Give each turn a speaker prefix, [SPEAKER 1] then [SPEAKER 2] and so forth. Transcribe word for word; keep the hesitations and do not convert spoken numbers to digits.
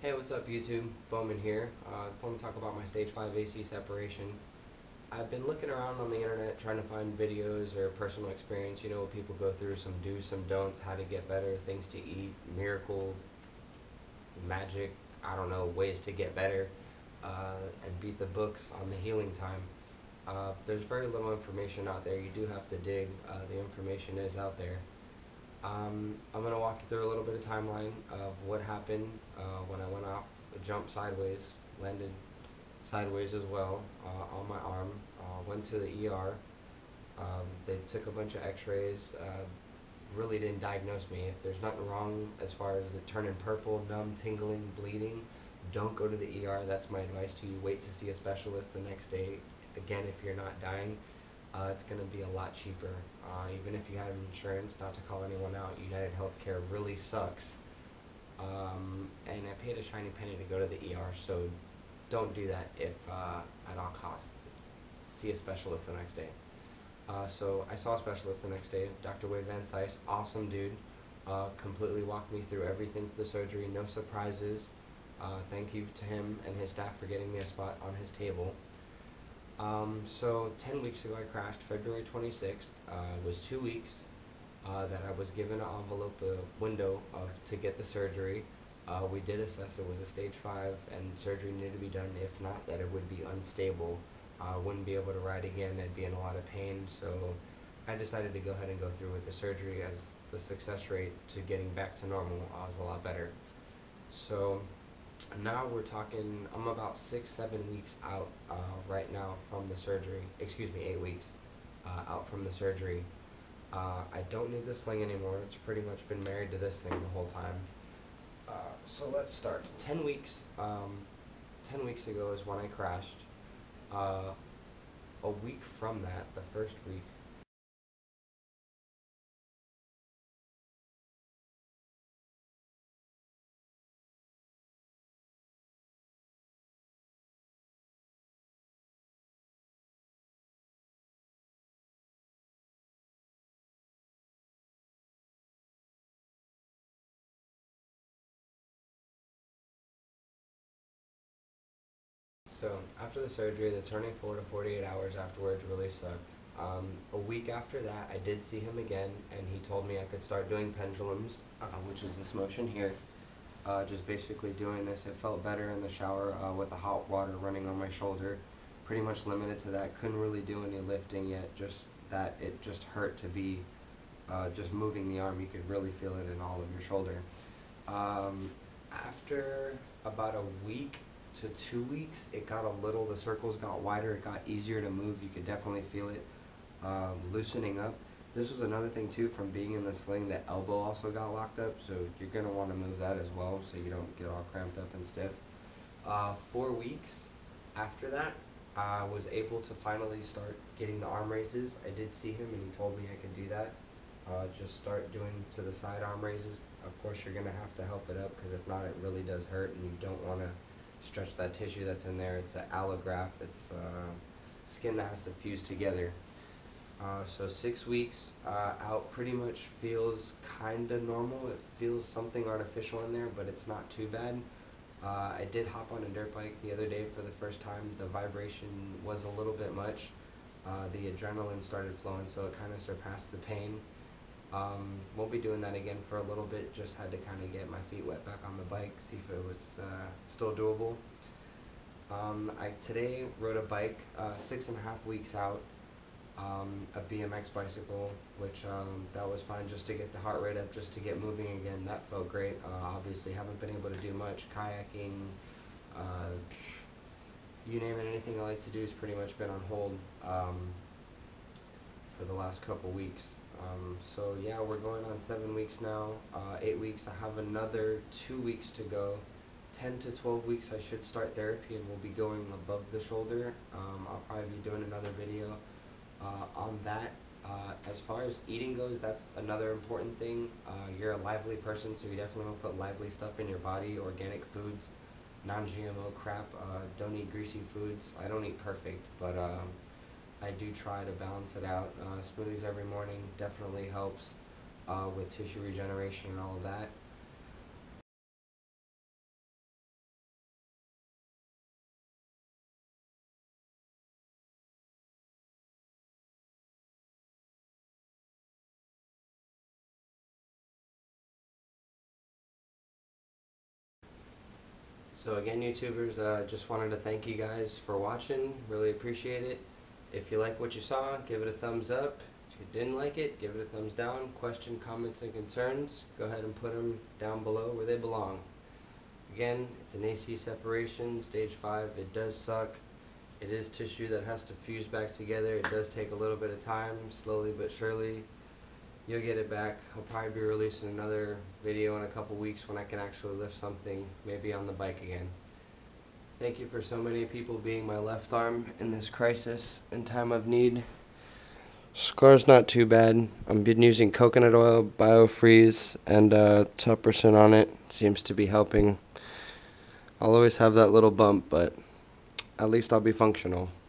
[SPEAKER 1] Hey, what's up YouTube? Bowman here. Uh, I want to talk about my stage five A C separation. I've been looking around on the internet trying to find videos or personal experience, you know, what people go through, some do's, some don'ts, how to get better, things to eat, miracle, magic, I don't know, ways to get better, uh, and beat the books on the healing time. Uh, there's very little information out there. You do have to dig. Uh, the information is out there. Um, I'm going to walk you through a little bit of timeline of what happened uh, when I went off, jumped sideways, landed sideways as well uh, on my arm, uh, went to the E R. Um, they took a bunch of x-rays, uh, really didn't diagnose me. If there's nothing wrong as far as it turning purple, numb, tingling, bleeding, don't go to the E R. That's my advice to you. Wait to see a specialist the next day. Again, if you're not dying, uh, it's going to be a lot cheaper. Uh, even if you have insurance, not to call anyone out, United Healthcare really sucks. Um, and I paid a shiny penny to go to the E R, so don't do that if uh, at all costs. See a specialist the next day. Uh, so I saw a specialist the next day, Doctor Wade Van Sice, awesome dude. Uh, completely walked me through everything for the surgery, no surprises. Uh, thank you to him and his staff for getting me a spot on his table. Um, so ten weeks ago I crashed, February twenty-sixth. Uh, it was two weeks uh, that I was given an envelope, a window of, to get the surgery. Uh, we did assess it was a stage five and surgery needed to be done. If not, that it would be unstable. I uh, wouldn't be able to ride again. I'd be in a lot of pain. So I decided to go ahead and go through with the surgery, as the success rate to getting back to normal uh, was a lot better. So now we're talking, I'm about six, seven weeks out uh, right now from the surgery. Excuse me, eight weeks uh, out from the surgery. Uh, I don't need the sling anymore. It's pretty much been married to this thing the whole time. Uh, so let's start. Ten weeks. Um, ten weeks ago is when I crashed. Uh, a week from that, the first week, so after the surgery, the turning four to forty-eight hours afterwards really sucked. Um, a week after that, I did see him again, and he told me I could start doing pendulums, uh, which is this motion here. Uh, just basically doing this. It felt better in the shower uh, with the hot water running on my shoulder. Pretty much limited to that. Couldn't really do any lifting yet. Just that it just hurt to be uh, just moving the arm. You could really feel it in all of your shoulder. Um, after about a week to two weeks, it got a little, the circles got wider, it got easier to move. You could definitely feel it um, loosening up. This was another thing too, from being in the sling, the elbow also got locked up, so you're going to want to move that as well so you don't get all cramped up and stiff. Uh, four weeks after that, I was able to finally start getting the arm raises. I did see him and he told me I could do that. Uh, just start doing to the side arm raises. Of course you're going to have to help it up, because if not it really does hurt and you don't want to stretch that tissue that's in there. It's an allograft. It's uh, skin that has to fuse together. Uh, so six weeks uh, out pretty much feels kind of normal. It feels something artificial in there, but it's not too bad. Uh, I did hop on a dirt bike the other day for the first time. The vibration was a little bit much. Uh, the adrenaline started flowing, so it kind of surpassed the pain. Um, won't be doing that again for a little bit. Just had to kind of get my feet wet back on the bike, see if it was uh, still doable. Um, I today rode a bike uh, six and a half weeks out. Um, a B M X bicycle, which um, that was fine just to get the heart rate up, just to get moving again. That felt great. Uh, obviously haven't been able to do much. Kayaking, uh, you name it, anything I like to do has pretty much been on hold um, for the last couple weeks. Um, so yeah, we're going on seven weeks now, uh, eight weeks. I have another two weeks to go. ten to twelve weeks I should start therapy, and we'll be going above the shoulder. Um, I'll probably be doing another video Uh, on that. Uh, as far as eating goes, that's another important thing. Uh, you're a lively person, so you definitely want to put lively stuff in your body, organic foods, non G M O crap. Uh, don't eat greasy foods. I don't eat perfect, but um, I do try to balance it out. Uh, smoothies every morning definitely helps uh, with tissue regeneration and all of that. So again, YouTubers, uh, just wanted to thank you guys for watching. Really appreciate it. If you like what you saw, give it a thumbs up. If you didn't like it, give it a thumbs down. Question, comments, and concerns, go ahead and put them down below where they belong. Again, it's an A C separation, stage five. It does suck. It is tissue that has to fuse back together. It does take a little bit of time, slowly but surely. You'll get it back. I'll probably be releasing another video in a couple weeks when I can actually lift something, maybe on the bike again. Thank you for so many people being my left arm in this crisis and time of need. Scar's not too bad. I've been using coconut oil, Biofreeze, and uh, Tuperson on it. Seems to be helping. I'll always have that little bump, but at least I'll be functional.